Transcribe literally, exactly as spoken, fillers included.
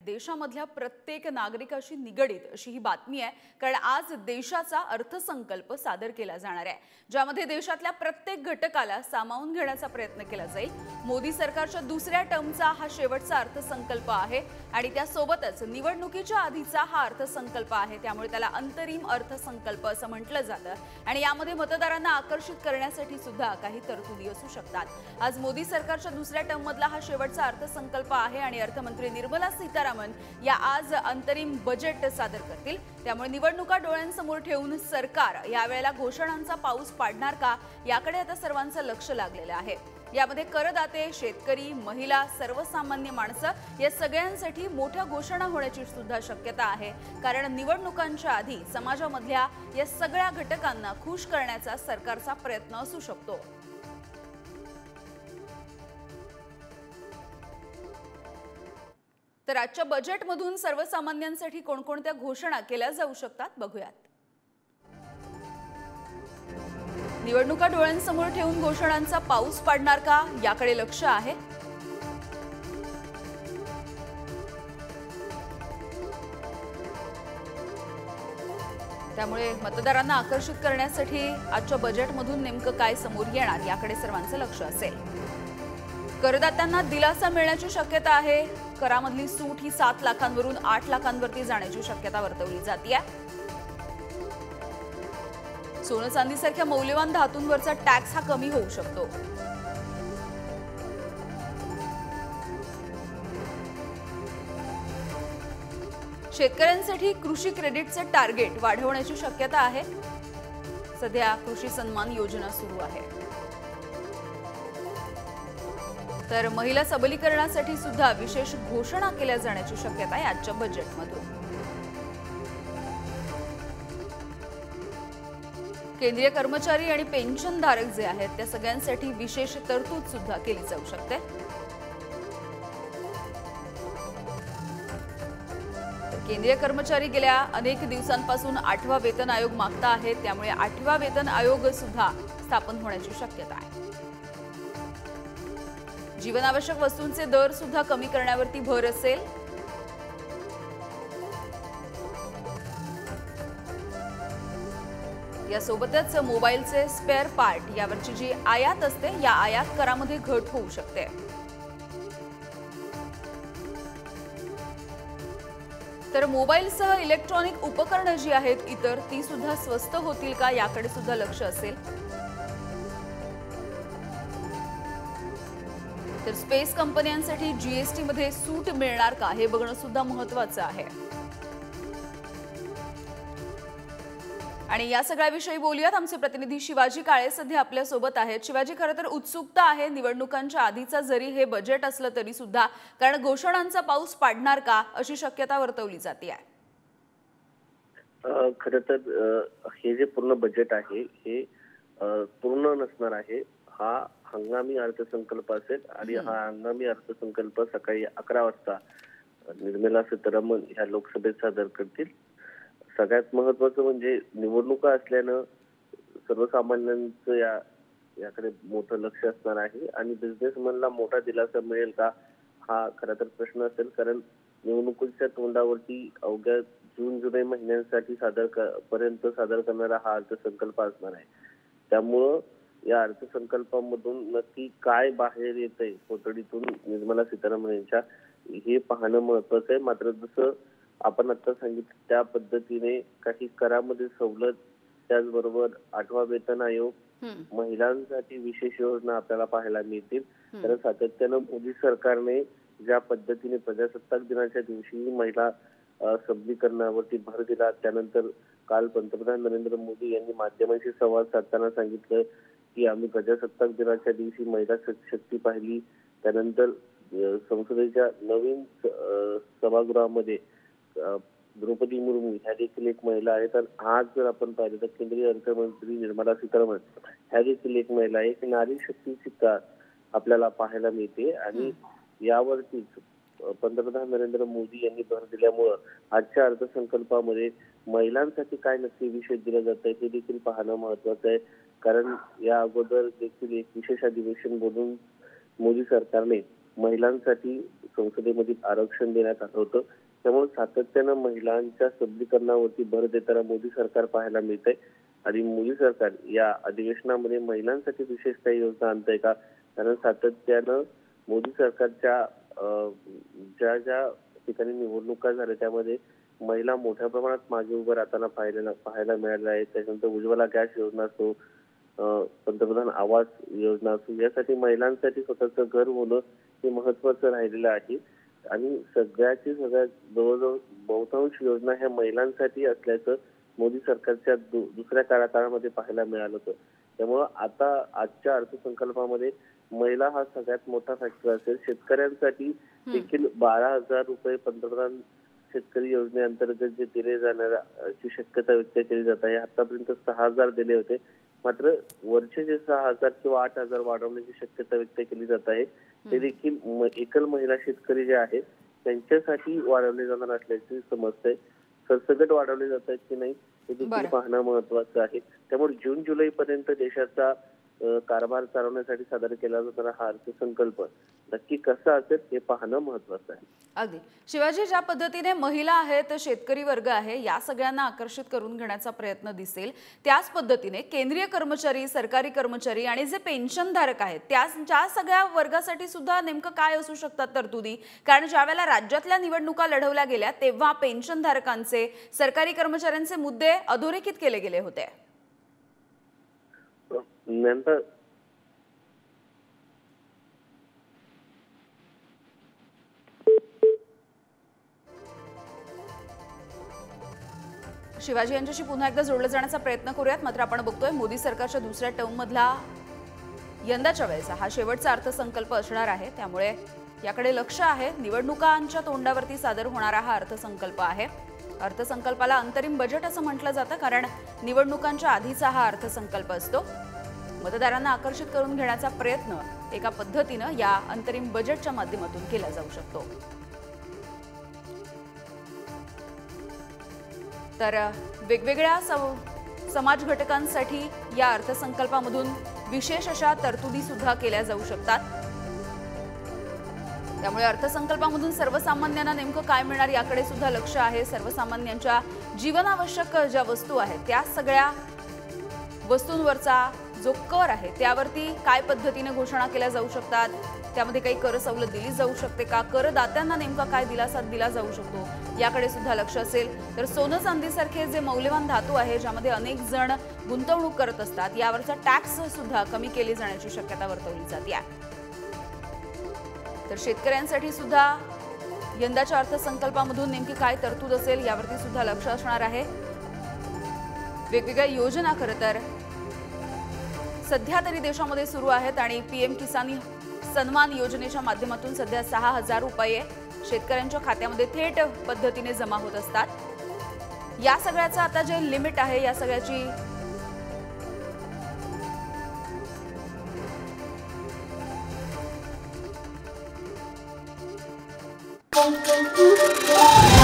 देशामधल्या प्रत्येक नागरिकाशी निगडित अशी ही बातमी आहे, कारण आज देशाचा अर्थसंकल्प सादर केला जाणार आहे, ज्यामध्ये देशातल्या प्रत्येक घटकाला सामावून घेण्याचा प्रयत्न केला जाईल। मोदी सरकारच्या दुसऱ्या टर्मचा हा शेवटचा अर्थसंकल्प आहे आणि त्यासोबतच निवडणुकीच्या आधीचा हा अर्थसंकल्प आहे, त्यामुळे त्याला अंतरिम अर्थसंकल्प असं म्हटलं जातं आणि यामध्ये मतदारांना आकर्षित करण्यासाठी सुद्धा काही तरतुदी असू शकतात। आज मोदी सरकारच्या दुसऱ्या टर्म मधला हा शेवटचा अर्थसंकल्प आहे आणि अर्थमंत्री निर्मला सीतारामन या आज अंतरिम बजेट सादर करतील, त्यामुळे निवडणुका डोळ्यांसमोर ठेवून सरकार यावेळेला घोषणांचा पाऊस पाडणार का याकडे आता सर्वांचं लक्ष लागलेलं आहे। यामध्ये करदाते, शेतकरी, महिला, सर्वसामान्य माणसं या सगळ्यांसाठी मोठ्या घोषणा होण्याची सुद्धा शक्यता आहे, कारण निवडणुकांच्या आधी समाजामधल्या या सगळ्या घटकांना खुश करण्याचा सरकारचा प्रयत्न असू शकतो। तर आजच्या बजेटमधून सर्वसामान्यांसाठी कोणकोणत्या घोषणा केल्या जाऊ शकतात बघूयात। निवडणुका डोळ्यांसमोर ठेवून घोषणांचा पाऊस पाडणार का याकडे लक्ष आहे। त्यामुळे मतदारांना आकर्षित करण्यासाठी आजच्या बजेटमधून नेमकं काय समोर येणार याकडे सर्वांचं लक्ष असेल। करदात्यांना दिलासा मिळण्याची शक्यता आहे। करामधली सूट ही सात लाखांवरून आठ लाखांवरती जाण्याची शक्यता वर्तवली जाते। सोनं चांदीसारख्या मौल्यवान धातूंवरचा टॅक्स हा कमी होऊ शकतो। शेतकऱ्यांसाठी कृषी क्रेडिटचे टार्गेट वाढवण्याची शक्यता आहे। सध्या कृषी सन्मान योजना सुरू आहे। तर महिला सबलीकरणासाठी सुद्धा विशेष घोषणा केल्या जाण्याची शक्यता आहे आजच्या बजेटमधून। केंद्रीय कर्मचारी आणि पेन्शनधारक जे आहेत त्या सगळ्यांसाठी विशेष तरतूद सुद्धा केली जाऊ शकते। केंद्रीय कर्मचारी गेल्या अनेक दिवसांपासून आठवा वेतन आयोग मागता आहेत, त्यामुळे आठवा वेतन आयोग सुद्धा स्थापन होण्याची शक्यता आहे। जीवनावश्यक वस्तूंचे दर सुद्धा कमी करण्यावरती भर असेल। यासोबतच मोबाईलचे स्पेअर पार्ट यावरची जी आयात असते या आयात करामध्ये घट होऊ शकते। तर मोबाईलसह इलेक्ट्रॉनिक उपकरणे जी आहेत इतर ती सुद्धा स्वस्त होतील का याकडे सुद्धा लक्ष असेल। तर स्पेस कंपन्यांसाठी जीएसटी मध्ये सूट मिळणार का हे बघणं सुद्धा महत्त्वाचं आहे। आणि या सगळ्याविषयी बोलूयात। आमचे प्रतिनिधी शिवाजी काळे सध्या आपल्या सोबत आहेत। शिवाजी, खरं तर उत्सुकता आहे निवडणुकांच्या आधीचा जरी हे बजेट असलं तरी सुद्धा, कारण घोषणांचा पाऊस पाडणार का अशी शक्यता वर्तवली जाते आहे। खरं तर हे जे पूर्ण बजेट आहे हे पूर्ण नसणार आहे। हा हंगामी अर्थसंकल्प असेल आणि हा हंगामी अर्थसंकल्प सकाळी अकरा वाजता निर्मला सीतारामन ह्या लोकसभेत सादर करतील। सगळ्यात महत्वाचं म्हणजे निवडणुका असल्यानं सर्वसामान्यांचं या याकडे मोठं लक्ष असणार आहे आणि बिझनेसमॅनला मोठा दिलासा मिळेल का हा खरा तर प्रश्न असेल, कारण निवडणुकीच्या तोंडावरती अवघ्या जून जुलै महिन्यांसाठी सादर पर्यंत सादर करणारा हा अर्थसंकल्प असणार आहे। त्यामुळं या अर्थसंकल्पामधून नक्की काय बाहेर येतंय कोठडीतून निर्मला सीतारामन यांच्या हे पाहणं महत्वाचं आहे। मात्र जसं आपण आता सांगितलं त्या पद्धतीने काही करामध्ये सवलत, त्याचबरोबर आठवा वेतन आयोग, महिलांसाठी विशेष योजना आपल्याला पाहायला मिळतील। कारण सातत्यानं मोदी सरकारने ज्या पद्धतीने प्रजासत्ताक दिनाच्या दिवशी महिला सबलीकरणावरती भर दिला, त्यानंतर काल पंतप्रधान नरेंद्र मोदी यांनी माध्यमांशी संवाद साधताना सांगितलं की आम्ही प्रजासत्ताक दिनाच्या दिवशी महिला शक्ती पाहिली। त्यानंतर संसदेच्या नवीन सभागृहामध्ये द्रौपदी मुर्मू ह्या देखील एक महिला आहेत। तर आज जर आपण पाहिलं तर केंद्रीय अर्थमंत्री निर्मला सीतारामन ह्या देखील एक महिला आहे। की नारी शक्तीची का आपल्याला पाहायला मिळते आणि यावरतीच पंतप्रधान नरेंद्र मोदी यांनी भर दिल्यामुळं आजच्या अर्थसंकल्पामध्ये महिलांसाठी काय नक्की विशेष दिलं जात आहे हे देखील पाहणं महत्वाचं आहे। कारण या अगोदर देखील एक विशेष अधिवेशन बोलून मोदी सरकारने महिलांसाठी संसदेमध्ये आरक्षण देण्यात आलं होतं. त्यामुळे सातत्यानं महिलांच्या सबलीकरणावरती भर देताना मोदी सरकार पाहायला मिळतंय. आणि मोदी सरकार या अधिवेशनामध्ये महिलांसाठी विशेष काही योजना आणतंय का? कारण सातत्यानं मोदी सरकारच्या ज्या ज्या ठिकाणी निवडणुका झाल्या त्यामध्ये महिला मोठ्या प्रमाणात मागे उभं राहताना पाहायला पाहायला मिळालं आहे. त्याच्यानंतर उज्ज्वला गॅस योजना असो, पंतप्रधान आवास योजना असो, यासाठी महिलांसाठी स्वतःचं घर होणं हे महत्वाचं राहिलेलं आहे. आणि सगळ्याची सगळ्यात जवळजवळ बहुतांश योजना ह्या महिलांसाठी असल्याचं मोदी सरकारच्या दु, दुसऱ्या कार्यकाळामध्ये पाहायला मिळालं होतं. त्यामुळं आता आजच्या अर्थसंकल्पामध्ये महिला हा सगळ्यात मोठा फॅक्टर असेल. शेतकऱ्यांसाठी देखील बारा हजार रुपये पंतप्रधान शेतकरी योजनेअंतर्गत जे दिले जाण्याची शक्यता व्यक्त केली जात आहे. आतापर्यंत सहा हजार दिले होते, मात्र वरचे जे सहा हजार किंवा आठ हजार वाढवण्याची शक्यता व्यक्त केली जात आहे ते देखील एकल महिला शेतकरी जे आहेत त्यांच्यासाठी वाढवले जाणार असल्याची समजते. सरसकट वाढवले जात आहेत की नाही हे देखील पाहणं महत्वाचं आहे. त्यामुळे जून जुलै पर्यंत देशाचा कारभार चालवण्यासाठी सादर केला जाणारा हा अर्थसंकल्प नक्की कसा असेल हे पाहणं महत्वाचं आहे. अगदी शिवाजी, ज्या पद्धतीने महिला आहेत, शेतकरी वर्ग आहे, या सगळ्यांना आकर्षित करून घेण्याचा प्रयत्न दिसेल, त्याच पद्धतीने केंद्रीय कर्मचारी, सरकारी कर्मचारी आणि जे पेन्शनधारक आहेत त्या ज्या सगळ्या वर्गासाठी सुद्धा नेमकं काय असू शकतात तरतुदी? कारण ज्यावेळेला राज्यातल्या निवडणुका लढवल्या गेल्या तेव्हा पेन्शनधारकांचे, सरकारी कर्मचाऱ्यांचे मुद्दे अधोरेखित केले गेले होते. नंतर शिवाजी यांच्याशी पुन्हा एकदा जोडलं जाण्याचा प्रयत्न करूयात. मात्र आपण बघतोय मोदी सरकारच्या दुसऱ्या टर्म मधला यंदाच्या वेळेचा हा शेवटचा अर्थसंकल्प असणार आहे. त्यामुळे याकडे लक्ष आहे. निवडणुकांच्या तोंडावरती सादर होणारा हा अर्थसंकल्प आहे. अर्थसंकल्पाला अंतरिम बजेट असं म्हटलं जातं कारण निवडणुकांच्या आधीचा हा अर्थसंकल्प असतो. मतदारांना आकर्षित करून घेण्याचा प्रयत्न एका पद्धतीनं या अंतरिम बजेटच्या माध्यमातून केला जाऊ शकतो. तर वेगवेगळ्या समाज घटकांसाठी या अर्थसंकल्पामधून विशेष अशा तरतुदी सुद्धा केल्या जाऊ शकतात. त्यामुळे अर्थसंकल्पामधून सर्वसामान्यांना नेमकं काय मिळणार याकडे सुद्धा लक्ष आहे. सर्वसामान्यांच्या जीवनावश्यक ज्या वस्तू आहेत त्या सगळ्या वस्तूंवरचा जो कर आहे त्यावरती काय पद्धतीने घोषणा केल्या जाऊ शकतात, त्यामध्ये काही कर सवलत दिली जाऊ शकते का, करदात्यांना नेमका काय दिलासा दिला जाऊ शकतो याकडे सुद्धा लक्ष असेल. तर सोनं चांदीसारखे जे मौल्यवान धातू आहे ज्यामध्ये अनेक जण गुंतवणूक करत असतात यावरचा टॅक्स सुद्धा कमी केली जाण्याची शक्यता वर्तवली जाते. तर शेतकऱ्यांसाठी सुद्धा यंदाच्या अर्थसंकल्पामधून नेमकी काय तरतूद असेल यावरती सुद्धा लक्ष असणार आहे. वेगवेगळ्या योजना खरं तर सध्या तरी देशामध्ये सुरू आहेत आणि पीएम किसान सन्मान योजनेच्या माध्यमातून सध्या सहा हजार रुपये शेतकऱ्यांच्या खात्यामध्ये थेट पद्धतीने जमा होत असतात. या सगळ्याचं आता जे लिमिट आहे या सगळ्याची